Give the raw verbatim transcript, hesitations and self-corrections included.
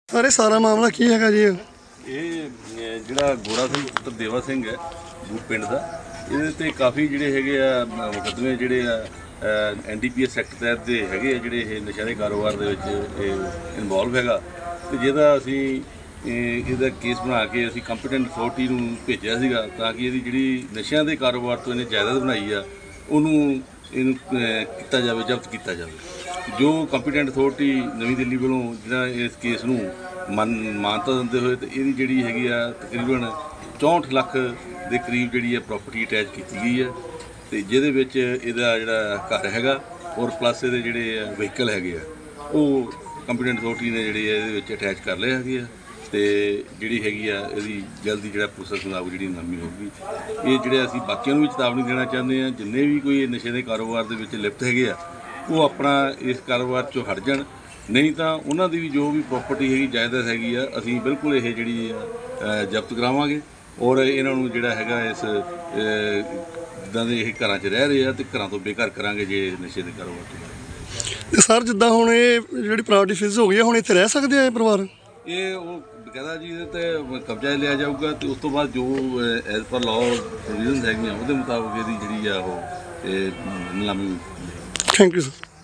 ਸਾਰੇ ਸਾਰਾ ਮਾਮਲਾ ਕੀ ਹੈਗਾ ਜੀ? ਇਹ ਜਿਹੜਾ ਗੋਰਾ ਸਿੰਘ ਪੁੱਤਰ ਦੇਵਾ ਸਿੰਘ ਹੈ ਬੂਟ ਪਿੰਡ ਦਾ, ਇਹਦੇ ਤੇ ਕਾਫੀ ਜਿਹੜੇ ਹੈਗੇ ਆ ਮੁਕੱਦਮੇ ਜਿਹੜੇ ਆ N D P S act ਤਹਿਤ ਦੇ ਹੈਗੇ ਆ, ਜਿਹੜੇ ਇਹ ਨਸ਼ਿਆਂ ਦੇ ਕਾਰੋਬਾਰ ਦੇ ਵਿੱਚ ਇਹ ਇਨਵੋਲਵ ਹੈਗਾ। ਤੇ ਜਿਹਦਾ ਅਸੀਂ ਇਹਦਾ ਕੇਸ ਬਣਾ ਕੇ ਅਸੀਂ ਕੰਪੀਟੈਂਟ ਅਥਾਰਟੀ ਨੂੰ ਭੇਜਿਆ ਸੀਗਾ ਤਾਂ ਕਿ ਇਹਦੀ ਜਿਹੜੀ ਨਸ਼ਿਆਂ ਦੇ ਕਾਰੋਬਾਰ ਤੋਂ ਇਹਨੇ ਜਾਇਦਾਦ ਬਣਾਈ ਆ ਉਹਨੂੰ ਇਹਨੂੰ ਕੀਤਾ ਜਾਵੇ, ਜ਼ਬਤ ਕੀਤਾ ਜਾਵੇ। ਜੋ ਕੰਪੀਟੈਂਟ ਅਥਾਰਟੀ ਨਵੀਂ ਦਿੱਲੀ ਵੱਲੋਂ ਜਿਹੜਾ ਇਸ ਕੇਸ ਨੂੰ ਮਨ ਮਾਨਤਾ ਦਿੰਦੇ ਹੋਏ ਤੇ ਇਹਦੀ ਜਿਹੜੀ ਹੈਗੀ ਆ ਤਕਰੀਬਨ ਚੌਂਹਠ ਲੱਖ ਦੇ ਕਰੀਬ ਜਿਹੜੀ ਹੈ ਪ੍ਰੋਪਰਟੀ ਅਟੈਚ ਕੀਤੀ ਗਈ ਹੈ, ਤੇ ਜਿਹਦੇ ਵਿੱਚ ਇਹਦਾ ਜਿਹੜਾ ਘਰ ਹੈਗਾ ਔਰ ਪਲੱਸ ਇਹਦੇ ਜਿਹੜੇ ਵਹੀਕਲ ਹੈਗੇ ਆ ਉਹ ਕੰਪੀਟੈਂਟ ਅਥਾਰਟੀ ਨੇ ਜਿਹੜੇ ਇਹਦੇ ਵਿੱਚ ਅਟੈਚ ਕਰ ਲਏ ਹੈਗੇ ਆ। ਤੇ ਜਿਹੜੀ ਹੈਗੀ ਆ ਇਹਦੀ ਜਲਦੀ ਜਿਹੜਾ ਪ੍ਰੋਸੈਸ ਮੁਤਾਬਕ ਜਿਹੜੀ ਨਾਮੀ ਹੋਊਗੀ। ਇਹ ਜਿਹੜੇ ਅਸੀਂ ਬਾਕੀਆਂ ਨੂੰ ਵੀ ਚੇਤਾਵਨੀ ਦੇਣਾ ਚਾਹੁੰਦੇ ਹਾਂ, ਜਿੰਨੇ ਵੀ ਕੋਈ ਨਸ਼ੇ ਦੇ ਕਾਰੋਬਾਰ ਦੇ ਵਿੱਚ ਲਿਪਤ ਹੈਗੇ ਆ ਉਹ ਆਪਣਾ ਇਸ ਕਾਰੋਬਾਰ 'ਚੋਂ ਹਟ ਜਾਣ, ਨਹੀਂ ਤਾਂ ਉਹਨਾਂ ਦੀ ਵੀ ਜੋ ਵੀ ਪ੍ਰੋਪਰਟੀ ਹੈਗੀ ਜਾਇਦਾਦ ਹੈਗੀ ਆ ਅਸੀਂ ਬਿਲਕੁਲ ਇਹ ਜਿਹੜੀ ਆ ਜ਼ਬਤ ਕਰਾਵਾਂਗੇ ਔਰ ਇਹਨਾਂ ਨੂੰ ਜਿਹੜਾ ਹੈਗਾ ਇਸ ਜਿੱਦਾਂ ਦੇ ਇਹ ਘਰਾਂ 'ਚ ਰਹਿ ਰਹੇ ਆ ਤੇ ਘਰਾਂ ਤੋਂ ਬੇਘਰ ਕਰਾਂਗੇ ਜੇ ਨਸ਼ੇ ਦੇ ਕਾਰੋਬਾਰ ਤੋਂ। ਤੇ ਸਰ ਜਿੱਦਾਂ ਹੁਣ ਇਹ ਜਿਹੜੀ ਪ੍ਰਾਪਰਟੀ ਫਿਜ਼ ਹੋ ਗਈ ਹੈ, ਹੁਣ ਇੱਥੇ ਰਹਿ ਸਕਦੇ ਆ ਇਹ ਪਰਿਵਾਰ? ਇਹ ਉਹ ਬਕਾਇਦਾ ਜੀ ਇਹਦੇ ਤੇ ਕਬਜ਼ਾ ਲਿਆ ਜਾਊਗਾ ਤੇ ਉਸ ਤੋਂ ਬਾਅਦ ਜੋ ਐਜ਼ ਪਰ ਲਾਅ ਪ੍ਰੋਵੀਜ਼ਨਸ ਹੈਗੀਆਂ ਉਹਦੇ ਮੁਤਾਬਕ ਇਹਦੀ ਜਿਹੜੀ ਆ ਉਹ ਇਹ ਨਿਲਾਮੀ। Thank you sir.